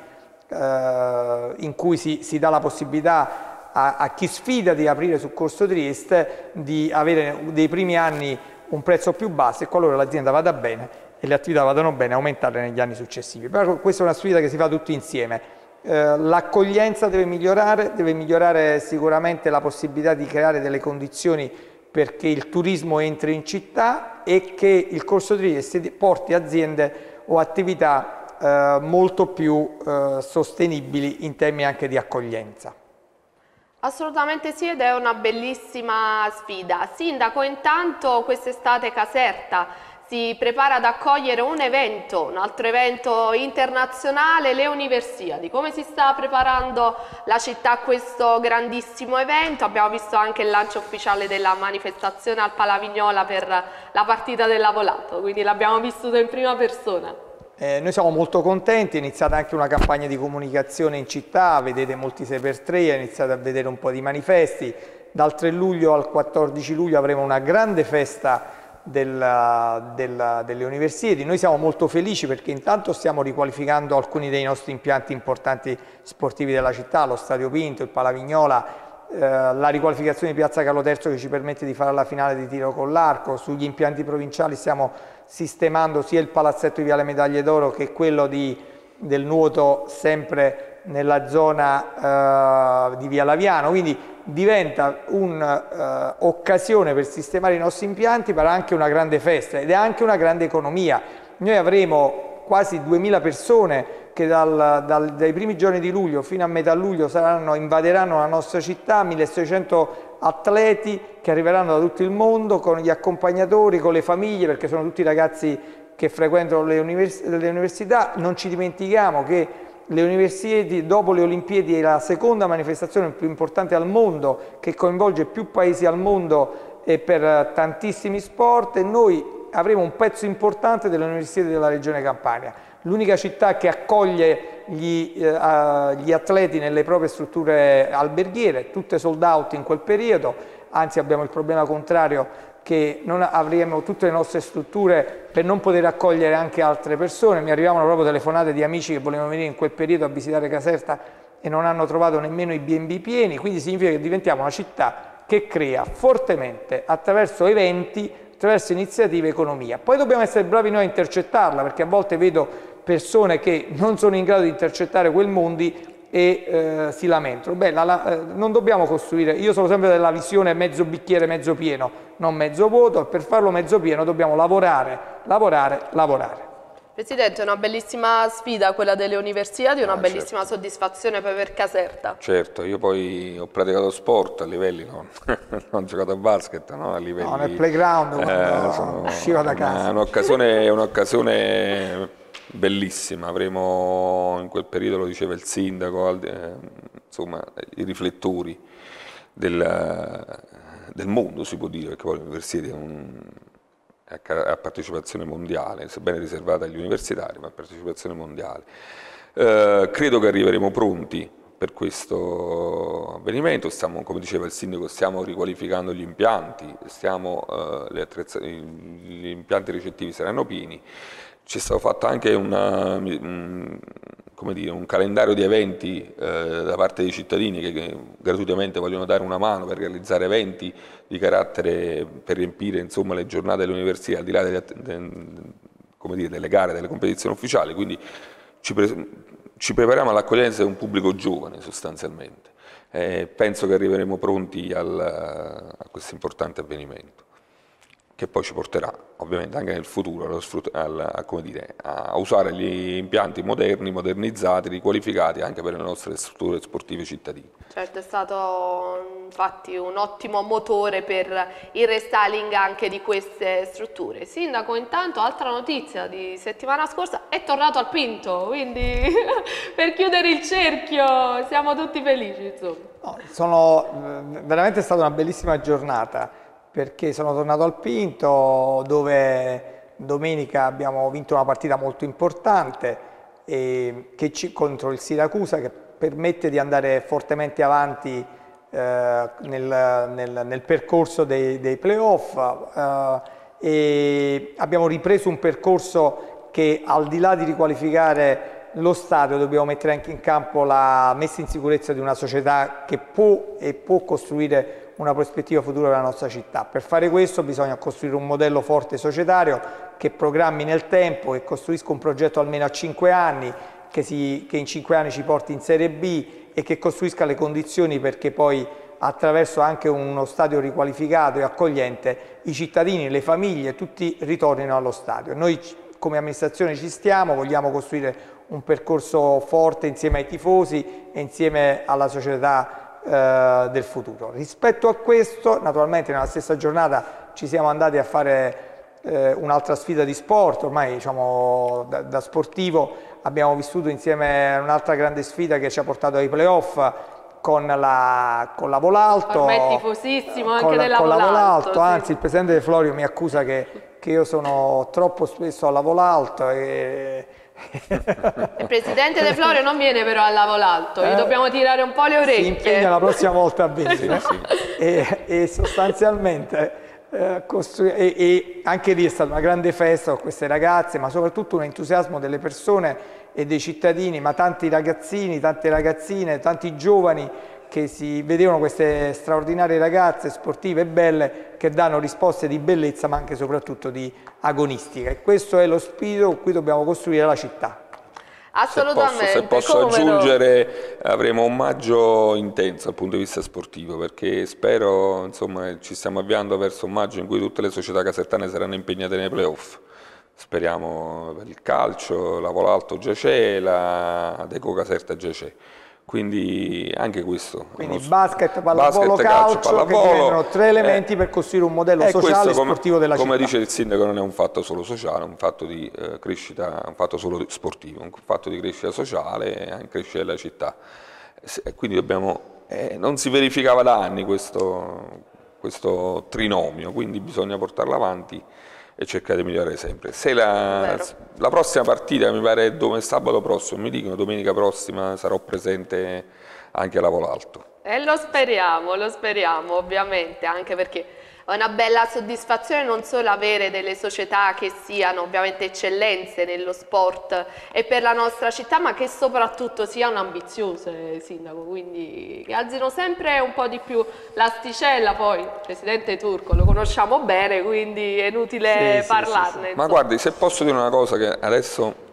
eh, in cui si, si dà la possibilità a, a chi sfida di aprire su Corso Trieste di avere dei primi anni un prezzo più basso e qualora l'azienda vada bene e le attività vadano bene aumentarle negli anni successivi. Però questa è una sfida che si fa tutti insieme. Eh, l'accoglienza deve migliorare, deve migliorare sicuramente la possibilità di creare delle condizioni perché il turismo entri in città e che il Corso Trieste porti aziende o attività eh, molto più eh, sostenibili in termini anche di accoglienza. Assolutamente sì, ed è una bellissima sfida. Sindaco, intanto quest'estate Caserta si prepara ad accogliere un evento, un altro evento internazionale, le Universiadi. Come si sta preparando la città a questo grandissimo evento? Abbiamo visto anche il lancio ufficiale della manifestazione al Palavignola per la partita del Lavolato, quindi l'abbiamo vissuto in prima persona. Eh, noi siamo molto contenti, è iniziata anche una campagna di comunicazione in città, vedete molti sei per tre, iniziate a vedere un po' di manifesti. Dal tre luglio al quattordici luglio avremo una grande festa Della, della, delle Universiadi. Noi siamo molto felici perché intanto stiamo riqualificando alcuni dei nostri impianti importanti sportivi della città, lo Stadio Pinto, il Palavignola, eh, la riqualificazione di Piazza Carlo terzo che ci permette di fare la finale di tiro con l'arco. Sugli impianti provinciali stiamo sistemando sia il palazzetto di Viale Medaglie d'Oro che quello di, del nuoto sempre nella zona eh, di Via Laviano, quindi diventa un'occasione uh, per sistemare i nostri impianti, ma anche una grande festa ed è anche una grande economia. Noi avremo quasi duemila persone che dal, dal, dai primi giorni di luglio fino a metà luglio saranno, invaderanno la nostra città, milleseicento atleti che arriveranno da tutto il mondo con gli accompagnatori, con le famiglie, perché sono tutti ragazzi che frequentano le, univers le università. Non ci dimentichiamo che le Universiadi, dopo le Olimpiadi, è la seconda manifestazione più importante al mondo, che coinvolge più paesi al mondo e per tantissimi sport, e noi avremo un pezzo importante delle università della Regione Campania, l'unica città che accoglie gli, eh, gli atleti nelle proprie strutture alberghiere, tutte sold out in quel periodo, anzi abbiamo il problema contrario che non avremo tutte le nostre strutture per non poter accogliere anche altre persone. Mi arrivavano proprio telefonate di amici che volevano venire in quel periodo a visitare Caserta e non hanno trovato nemmeno i B and B pieni, quindi significa che diventiamo una città che crea fortemente attraverso eventi, attraverso iniziative, economia. Poi dobbiamo essere bravi noi a intercettarla, perché a volte vedo persone che non sono in grado di intercettare quel mondi e eh, si lamentano. Beh, la, la, eh, non dobbiamo costruire, io sono sempre della visione mezzo bicchiere, mezzo pieno, non mezzo vuoto, e per farlo mezzo pieno dobbiamo lavorare, lavorare, lavorare. Presidente, è una bellissima sfida quella delle università, di una ah, bellissima certo. soddisfazione poi per Caserta. Certo, io poi ho praticato sport a livelli, non, non ho giocato a basket, no, a livelli... No, nel playground, eh, sono, usciva da casa. È un'occasione, un'occasione bellissima, avremo in quel periodo, lo diceva il sindaco, eh, insomma, i riflettori del, del mondo, si può dire, perché poi l'università è un... a partecipazione mondiale, sebbene riservata agli universitari, ma a partecipazione mondiale. Eh, credo che arriveremo pronti per questo avvenimento, stiamo, come diceva il sindaco, stiamo riqualificando gli impianti, stiamo, eh, le gli impianti ricettivi saranno pieni. C'è stato fatto anche una, un, come dire, un calendario di eventi eh, da parte dei cittadini che, che gratuitamente vogliono dare una mano per realizzare eventi di carattere per riempire, insomma, le giornate dell'università al di là delle, de, come dire, delle gare, delle competizioni ufficiali, quindi ci, pre, ci prepariamo all'accoglienza di un pubblico giovane sostanzialmente. Eh, penso che arriveremo pronti al, a questo importante avvenimento, che poi ci porterà ovviamente anche nel futuro allo al, a, come dire, a usare gli impianti moderni, modernizzati, riqualificati anche per le nostre strutture sportive cittadine. Certo, è stato infatti un ottimo motore per il restyling anche di queste strutture. Sindaco, intanto altra notizia di settimana scorsa, è tornato al Pinto, quindi per chiudere il cerchio siamo tutti felici, insomma. No, sono, veramente è stata una bellissima giornata, perché sono tornato al Pinto dove domenica abbiamo vinto una partita molto importante e che ci, contro il Siracusa, che permette di andare fortemente avanti eh, nel, nel, nel percorso dei, dei playoff eh, e abbiamo ripreso un percorso che, al di là di riqualificare lo stadio, dobbiamo mettere anche in campo la messa in sicurezza di una società che può e può costruire una prospettiva futura della nostra città. Per fare questo bisogna costruire un modello forte societario che programmi nel tempo, che costruisca un progetto almeno a cinque anni, che, si, che in cinque anni ci porti in Serie B e che costruisca le condizioni perché poi, attraverso anche uno stadio riqualificato e accogliente, i cittadini, le famiglie, tutti ritornino allo stadio. Noi come amministrazione ci stiamo, vogliamo costruire un percorso forte insieme ai tifosi e insieme alla società del futuro. Rispetto a questo, naturalmente nella stessa giornata ci siamo andati a fare eh, un'altra sfida di sport, ormai diciamo da, da sportivo abbiamo vissuto insieme un'altra grande sfida che ci ha portato ai playoff con la, con la Volalto. Ormai è tifosissimo anche con, della con Volalto. La Volalto sì. Anzi, il presidente De Florio mi accusa che, che io sono troppo spesso alla Volalto e il presidente De Florio non viene però al Volalto, gli eh, dobbiamo tirare un po' le orecchie. Si impegna la prossima volta a venire. Sì, sì. E, e sostanzialmente eh, e, e anche lì è stata una grande festa con queste ragazze, ma soprattutto un entusiasmo delle persone e dei cittadini, ma tanti ragazzini, tante ragazzine, tanti giovani che si vedevano queste straordinarie ragazze sportive e belle che danno risposte di bellezza ma anche e soprattutto di agonistica, e questo è lo spirito con cui dobbiamo costruire la città. Assolutamente. Se posso, se posso aggiungere, no? Avremo un maggio intenso dal punto di vista sportivo, perché spero, insomma, ci stiamo avviando verso un maggio in cui tutte le società casertane saranno impegnate nei playoff. Speriamo per il calcio, la Volalto già c'è, la Deco Caserta già c'è. Quindi anche questo. Quindi basket, pallavolo, basket, calcio, calcio pallavolo, che diventano tre elementi eh, per costruire un modello sociale e sportivo della come città. Come dice il sindaco, non è un fatto solo sociale, è un fatto di eh, crescita, un fatto solo sportivo, un fatto di crescita sociale e anche crescita della città. E quindi dobbiamo, eh, non si verificava da anni questo, questo trinomio, quindi bisogna portarlo avanti e cercare di migliorare sempre. Se la, la prossima partita, mi pare è sabato prossimo, mi dicono domenica prossima sarò presente anche a Lavoro Alto. E lo speriamo, lo speriamo ovviamente, anche perché è una bella soddisfazione non solo avere delle società che siano ovviamente eccellenze nello sport e per la nostra città, ma che soprattutto siano ambiziose, Sindaco, quindi che alzino sempre un po' di più l'asticella. Poi il Presidente Turco lo conosciamo bene, quindi è inutile sì, parlarne. Sì, sì. Ma guardi, se posso dire una cosa, che adesso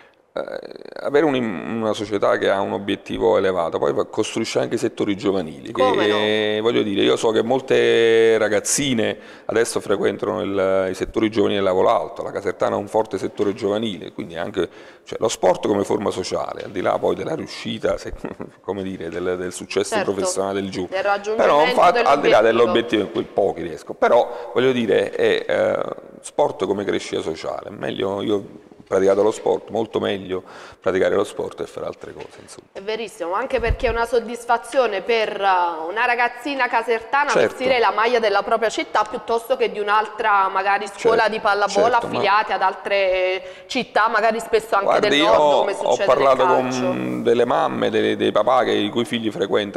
avere un, una società che ha un obiettivo elevato, poi costruisce anche i settori giovanili. Che, no? Voglio dire, io so che molte ragazzine adesso frequentano il, i settori giovanili del Lavoro Alto, la Casertana ha un forte settore giovanile, quindi anche cioè, lo sport come forma sociale, al di là poi della riuscita, se, come dire, del, del successo certo, professionale del giù, però fatto, al di là dell'obiettivo in cui pochi riescono, però voglio dire è eh, sport come crescita sociale, meglio io praticato lo sport, molto meglio praticare lo sport e fare altre cose. Insomma. È verissimo, anche perché è una soddisfazione per una ragazzina casertana certo. vestire la maglia della propria città piuttosto che di un'altra magari scuola certo, di pallavolo certo, affiliate ma... ad altre città, magari spesso anche Guardi, del nord, come succede ho parlato con delle mamme, dei, dei papà che i cui figli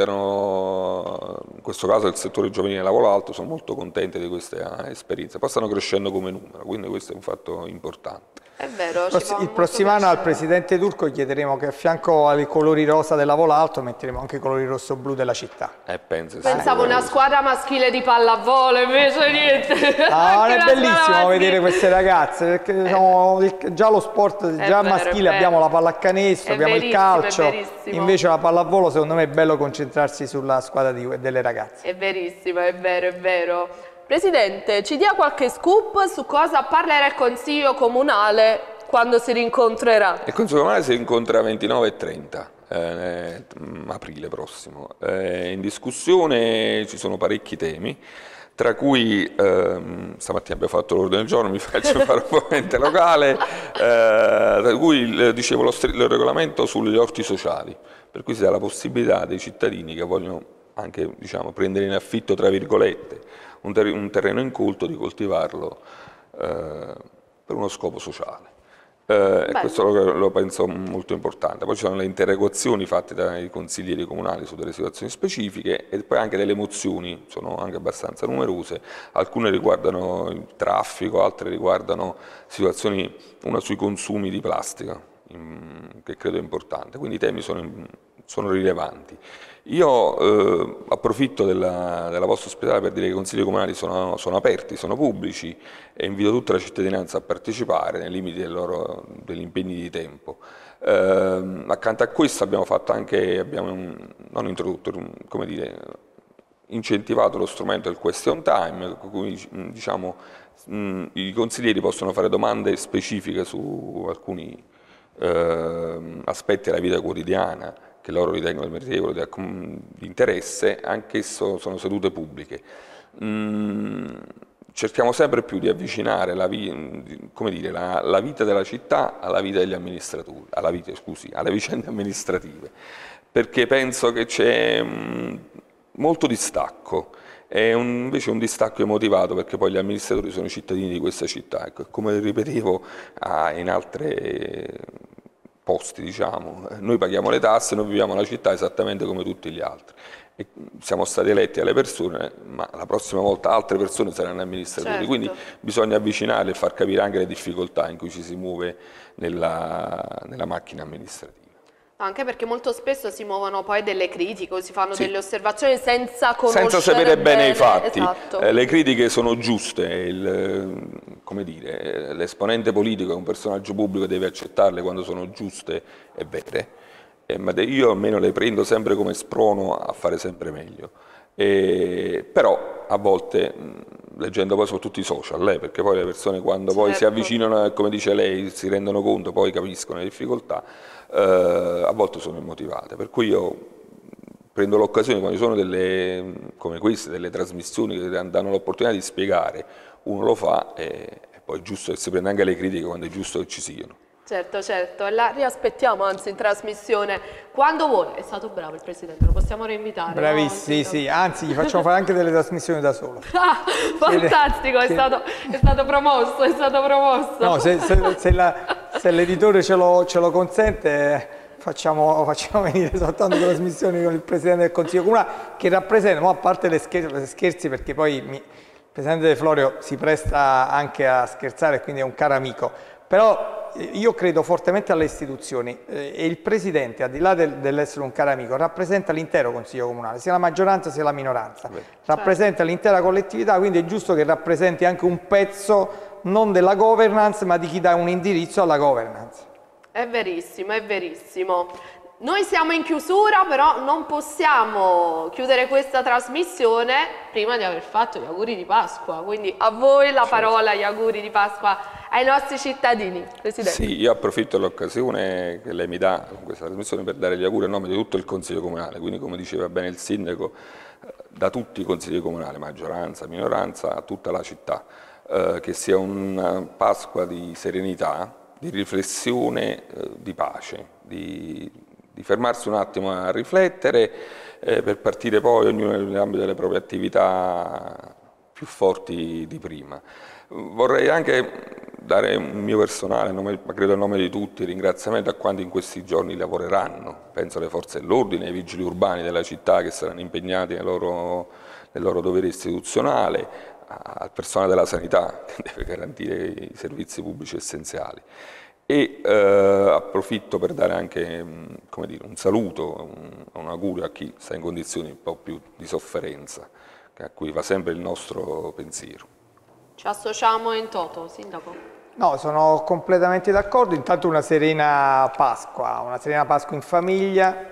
frequentano, in questo caso il settore giovanile Lavoro Alto, sono molto contenti di questa esperienza, poi stanno crescendo come numero, quindi questo è un fatto importante. È vero, il prossimo anno al Presidente Turco chiederemo che a fianco ai colori rosa del Lavoro Alto metteremo anche i colori rosso-blu della città. Eh, penso, Pensavo sì, una squadra maschile di pallavolo, invece niente. No, è bellissimo vedere queste ragazze, perché sono, già lo sport, è già vero, maschile abbiamo la pallacanestro, abbiamo il calcio, invece la pallavolo secondo me è bello concentrarsi sulla squadra di, delle ragazze. È verissimo, è vero, è vero. Presidente, ci dia qualche scoop su cosa parlerà il Consiglio Comunale quando si rincontrerà? Il Consiglio Comunale si incontra ventinove e trenta eh, aprile prossimo. Eh, in discussione ci sono parecchi temi, tra cui ehm, stamattina abbiamo fatto l'ordine del giorno, mi faccio fare un po' ente locale, eh, tra cui dicevo lo, il regolamento sugli orti sociali, per cui si dà la possibilità dei cittadini che vogliono anche diciamo, prendere in affitto, tra virgolette, un, ter un terreno incolto, di coltivarlo eh, per uno scopo sociale. Eh, e questo lo, lo penso molto importante. Poi ci sono le interrogazioni fatte dai consiglieri comunali su delle situazioni specifiche e poi anche delle mozioni, sono anche abbastanza numerose, alcune riguardano il traffico, altre riguardano situazioni, una sui consumi di plastica, in, che credo è importante, quindi i temi sono, sono rilevanti. Io eh, approfitto della, della vostra ospitalità per dire che i consigli comunali sono, sono aperti, sono pubblici e invito tutta la cittadinanza a partecipare nei limiti del loro, degli impegni di tempo. Eh, accanto a questo abbiamo fatto anche, abbiamo non introdotto, come dire, incentivato lo strumento del question time, con cui diciamo, mh, i consiglieri possono fare domande specifiche su alcuni eh, aspetti della vita quotidiana che loro ritengono meritevoli di interesse, anch'esso sono sedute pubbliche. Mm, cerchiamo sempre più di avvicinare la, vi come dire, la, la vita della città alla vita degli amministratori, alla vita, scusi, alle vicende amministrative, perché penso che c'è mm, molto distacco, è un, invece un distacco emotivato, perché poi gli amministratori sono i cittadini di questa città, ecco, come ripetevo ah, in altre posti, diciamo, noi paghiamo le tasse, noi viviamo la città esattamente come tutti gli altri e siamo stati eletti alle persone, ma la prossima volta altre persone saranno amministratori, certo. Quindi bisogna avvicinarli e far capire anche le difficoltà in cui ci si muove nella, nella macchina amministrativa. Anche perché molto spesso si muovono poi delle critiche o si fanno sì. delle osservazioni senza conoscere senza sapere bene, bene i fatti. Esatto. Eh, le critiche sono giuste, il, come dire, l'esponente politico è un personaggio pubblico, deve accettarle quando sono giuste e vere, eh, ma io almeno le prendo sempre come sprono a fare sempre meglio. E, però a volte, leggendo poi soprattutto i social, eh, perché poi le persone quando certo. poi si avvicinano, come dice lei, si rendono conto, poi capiscono le difficoltà, eh, a volte sono immotivate, per cui io prendo l'occasione quando ci sono delle, come queste, delle trasmissioni che danno l'opportunità di spiegare, uno lo fa e, e poi è giusto che si prenda anche le critiche quando è giusto che ci siano. Certo, certo, e la riaspettiamo anzi in trasmissione quando vuole. È stato bravo il Presidente, lo possiamo reinvitare. Bravissimo, no? Sì, sì, anzi gli facciamo fare anche delle trasmissioni da solo. Ah, fantastico, è stato, è stato promosso, è stato promosso. No, se, se, se, la, se l'editore ce lo, ce lo consente, facciamo, facciamo venire soltanto trasmissioni con il Presidente del Consiglio Comunale, che rappresenta, a parte le scherzi, le scherzi perché poi mi, il Presidente De Florio si presta anche a scherzare, quindi è un caro amico, però io credo fortemente alle istituzioni eh, e il Presidente, al di là del, dell'essere un caro amico, rappresenta l'intero Consiglio Comunale, sia la maggioranza sia la minoranza. Beh, rappresenta certo. l'intera collettività, quindi è giusto che rappresenti anche un pezzo non della governance, ma di chi dà un indirizzo alla governance. È verissimo, è verissimo. Noi siamo in chiusura, però non possiamo chiudere questa trasmissione prima di aver fatto gli auguri di Pasqua, quindi a voi la parola, gli auguri di Pasqua ai nostri cittadini. Presidente. Sì, io approfitto dell'occasione che lei mi dà con questa trasmissione per dare gli auguri a nome di tutto il Consiglio Comunale, quindi come diceva bene il Sindaco, da tutti i Consigli Comunali, maggioranza, minoranza, a tutta la città, eh, che sia una Pasqua di serenità, di riflessione, eh, di pace, di... di fermarsi un attimo a riflettere eh, per partire poi ognuno nell'ambito delle proprie attività più forti di prima. Vorrei anche dare un mio personale, nome, ma credo a nome di tutti, ringraziamento a quanti in questi giorni lavoreranno, penso alle forze dell'ordine, ai vigili urbani della città che saranno impegnati nel loro, nel loro dovere istituzionale, al personale della sanità che deve garantire i servizi pubblici essenziali. E eh, approfitto per dare anche come dire, un saluto, un, un augurio a chi sta in condizioni un po' più di sofferenza, a cui va sempre il nostro pensiero. Ci associamo in toto, Sindaco? No, sono completamente d'accordo. Intanto una serena Pasqua, una serena Pasqua in famiglia,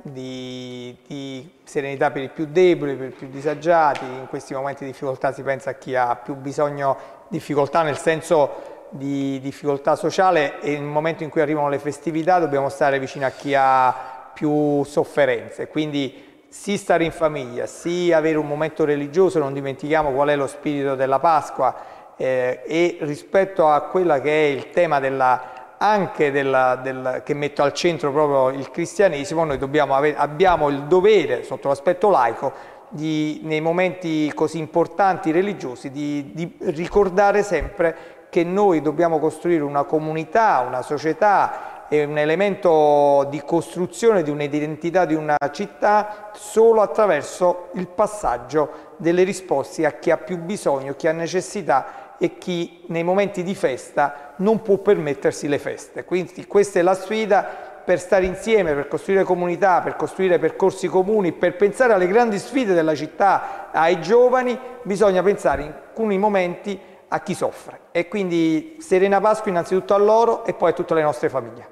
di, di serenità per i più deboli, per i più disagiati. In questi momenti di difficoltà si pensa a chi ha più bisogno, difficoltà nel senso di difficoltà sociale, e nel momento in cui arrivano le festività dobbiamo stare vicino a chi ha più sofferenze, quindi sì stare in famiglia, sì avere un momento religioso, non dimentichiamo qual è lo spirito della Pasqua, eh, e rispetto a quella che è il tema della, anche della, del, che metto al centro proprio il cristianesimo, noi dobbiamo avere, abbiamo il dovere sotto l'aspetto laico di, nei momenti così importanti religiosi di, di ricordare sempre che noi dobbiamo costruire una comunità, una società e un elemento di costruzione di un'identità di una città solo attraverso il passaggio delle risposte a chi ha più bisogno, chi ha necessità e chi nei momenti di festa non può permettersi le feste. Quindi questa è la sfida per stare insieme, per costruire comunità, per costruire percorsi comuni, per pensare alle grandi sfide della città, ai giovani, bisogna pensare in alcuni momenti a chi soffre, e quindi serena Pasqua innanzitutto a loro e poi a tutte le nostre famiglie.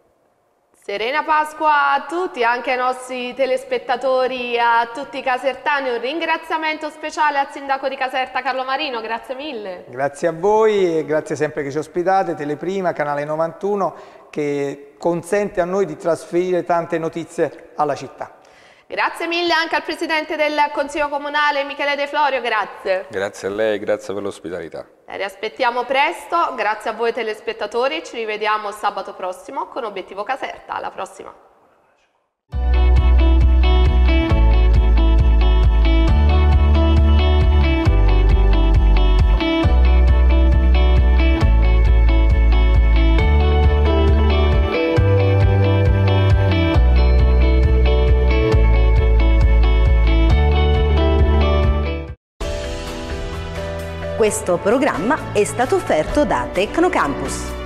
Serena Pasqua a tutti, anche ai nostri telespettatori, a tutti i casertani. Un ringraziamento speciale al Sindaco di Caserta Carlo Marino, grazie mille. Grazie a voi e grazie sempre che ci ospitate, Teleprima, Canale novantuno, che consente a noi di trasferire tante notizie alla città. Grazie mille anche al Presidente del Consiglio Comunale Michele De Florio, grazie. Grazie a lei, grazie per l'ospitalità. La riaspettiamo presto, grazie a voi telespettatori, ci rivediamo sabato prossimo con Obiettivo Caserta, alla prossima. Questo programma è stato offerto da Tecnocampus.